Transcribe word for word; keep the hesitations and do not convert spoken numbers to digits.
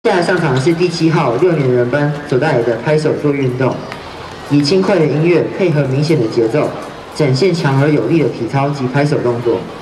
接下来上场的是第七号六年人班所带来的拍手做运动，以轻快的音乐配合明显的节奏，展现强而有力的体操及拍手动作。